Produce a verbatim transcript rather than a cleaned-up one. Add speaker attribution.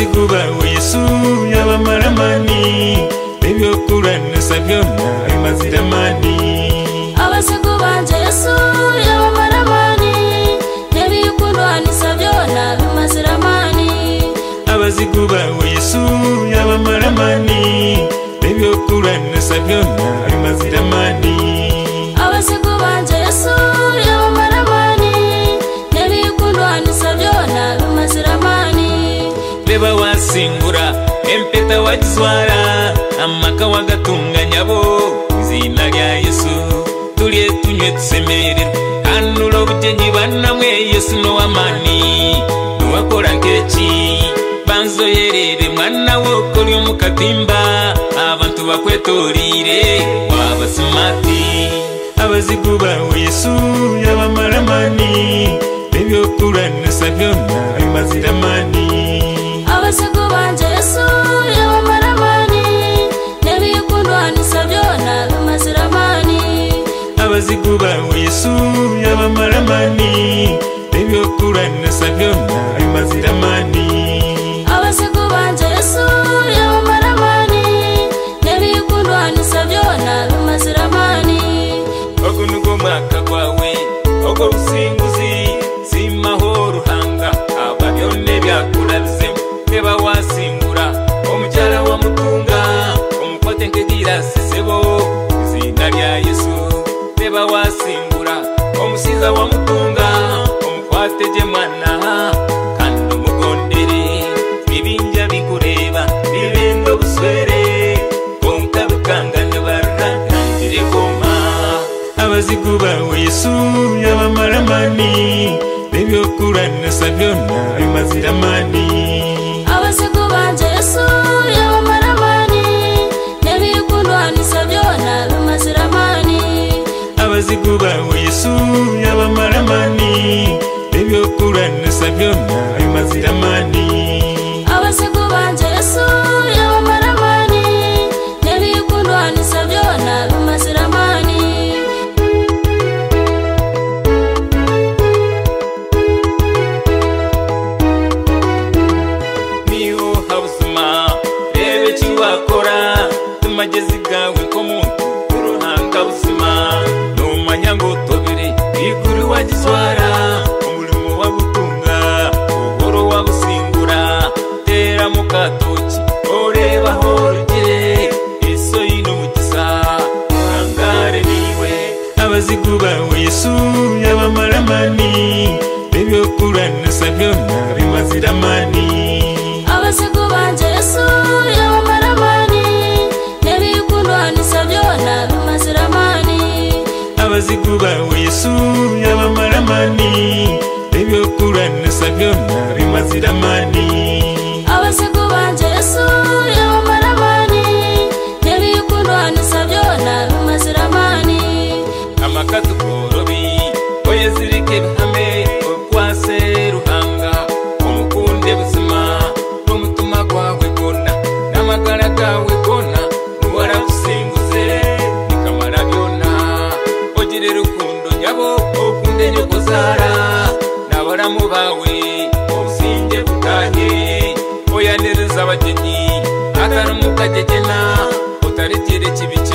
Speaker 1: abaziguba Yesu yabamaramani bebyo kuranisa byona bimaziramani
Speaker 2: abaziguba Yesu yabamaramani bebyo kuranisa byona bimaziramani
Speaker 1: abaziguba Yesu yabamaramani bebyo kuranisa byona bimaziramani
Speaker 2: abaziguba Yesu yabamaramani bebyo kuranisa byona bimaziramani
Speaker 1: beba wasingura empeta wajiswara amaka wagatunganya bo izina lya Yesu tulye tunywe tusemererwe anulo bujenyi banamwe Yesu no amani nuwakora nkechi banzo yerere mwana woko lyo mukatimba abantu bakwetorire wabasmati abaziguba Yesu yabamaramani bebyo kuranisa byona bimaziramani
Speaker 2: abaziguba Yesu yabamaramani bebyo kuranisa byona bimaziramani
Speaker 1: abaziguba Yesu yabamaramani bebyo kuranisa byona bimaziramani
Speaker 2: abaziguba Yesu yabamaramani bebyo kuranisa byona bimaziramani
Speaker 1: ogunugo mwaka gwawe ogo businguzi simahoro hanga ababyone byakulaze beba wasingura omukyala wa mutunga omukwate nkegira sisebo izina lya Yesu beba wasingura omusiza wa mutunga omukwate je mwana kandi omugondere bibinja bikureba bibendo buswere konka bukangane barakangire koma abaziguba Yesu yabamaramani bebyo kuranisa byona bimaziramani
Speaker 2: abaziguba Yesu yabamaramani bebyo kuranisa byona bimaziramani
Speaker 1: abaziguba Yesu yabamaramani bebyo kuranisa byona bimaziramani
Speaker 2: abaziguba Yesu yabamaramani bebyo kuranisa byona bimaziramani
Speaker 1: wakora tumagezi gawe ko muntu uruhanga buzima numanya ngo tobire iguru wagizwara umurimo wagutunga uboro wabusingura tera mukatoki oreba horugire eso yino mugisa hangare niwe abaziguba Yesu yabamaramani bebyo kuranisa byona bimaziramani
Speaker 2: abaziguba Yesu yabamaramani bebyo kuranisa byona bimaziramani
Speaker 1: abaziguba Yesu yabamaramani bebyo kuranisa byona bimaziramani
Speaker 2: abaziguba Yesu yabamaramani bebyo kuranisa byona bimaziramani
Speaker 1: amakatu korobi oyezirike bihame okwase ruhanga umukunde buzima n'umutima gwawe gona n'amagara gawe gona nuwara businguze nikamara byona ogire rukundo nyabo okunde nyokozara n'abaramu bawe obusinge butahe oyanereza abagenyi atari mukagegena utaregere kibice